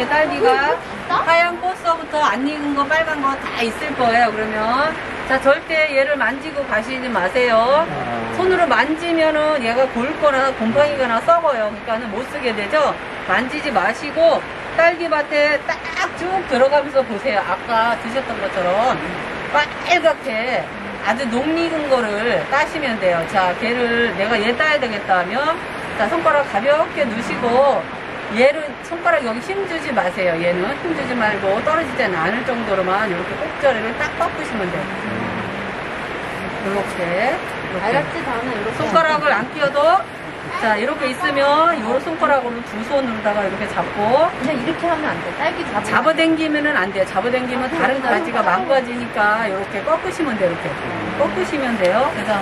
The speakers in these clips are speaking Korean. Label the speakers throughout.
Speaker 1: 이렇게 딸기가 하얀 꽃서부터 안 익은 거 빨간 거 다 있을 거예요. 그러면 자, 절대 얘를 만지고 가시지 마세요. 손으로 만지면은 얘가 골 거나 곰팡이가 썩어요. 그러니까는 못 쓰게 되죠. 만지지 마시고 딸기밭에 딱 쭉 들어가면서 보세요. 아까 드셨던 것처럼 빨갛게 아주 녹익은 거를 따시면 돼요. 자, 걔를 내가 얘 따야 되겠다 하면 자, 손가락 가볍게 누시고 얘를 손가락 여기 힘주지 마세요. 얘는 힘주지 말고 떨어지지 않을 정도로만 이렇게 꼭자리를 딱 꺾으시면 돼요. 이렇게
Speaker 2: 알았지, 다나 이렇게.
Speaker 1: 손가락을 안 끼워도 자, 이렇게 있으면 요 손가락으로 두 손으로다가 이렇게 잡고
Speaker 2: 그냥 이렇게 하면 안 돼. 딸기
Speaker 1: 잡아당기면은 안 돼요. 잡아당기면 다른 가지가 망가지니까 이렇게 꺾으시면 돼요. 이렇게 꺾으시면 돼요. 그래서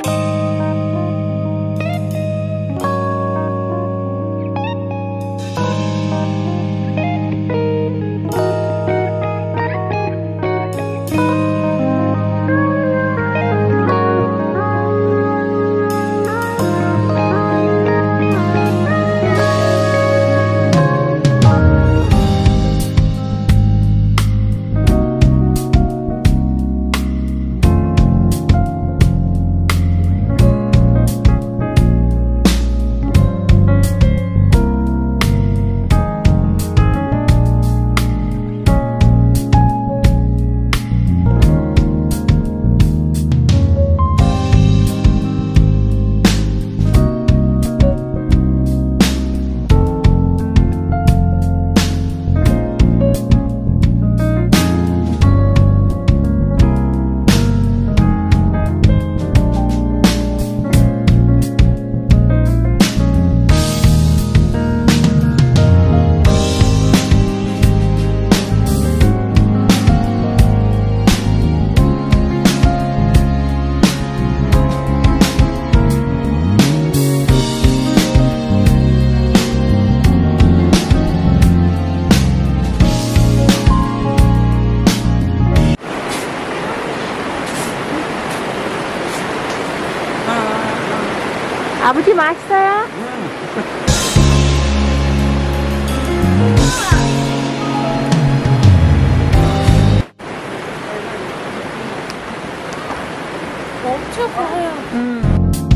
Speaker 2: 아버지 맛있어요? 엄청 커요.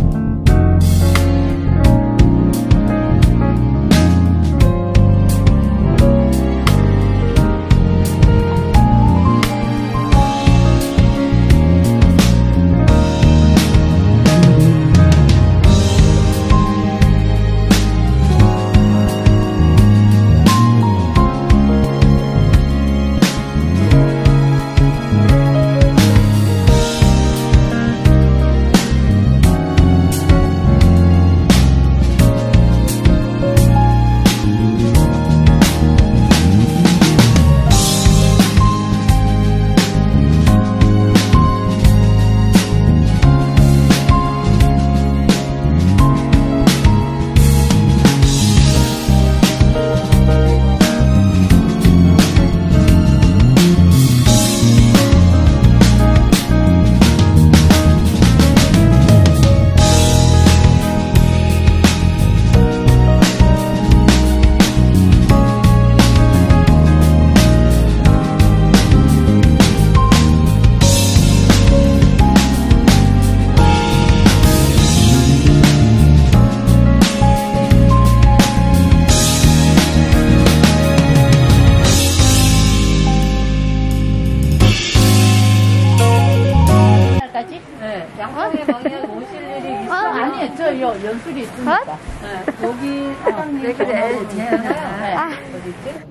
Speaker 1: 양평에 방에 오실 일이 있어?
Speaker 2: 아니, 저 연술이 있으니까.
Speaker 1: 네, 여기 사장님
Speaker 2: 네, 그래.
Speaker 1: 제안을 어디 있지?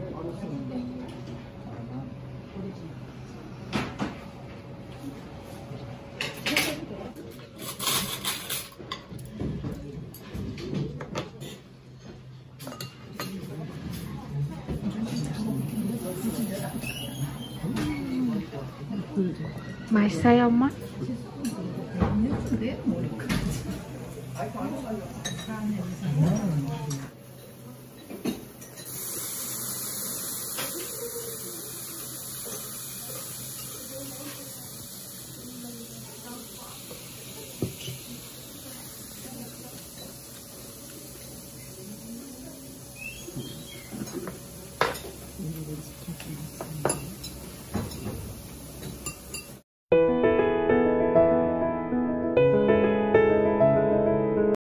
Speaker 2: 맛있어요, 엄마?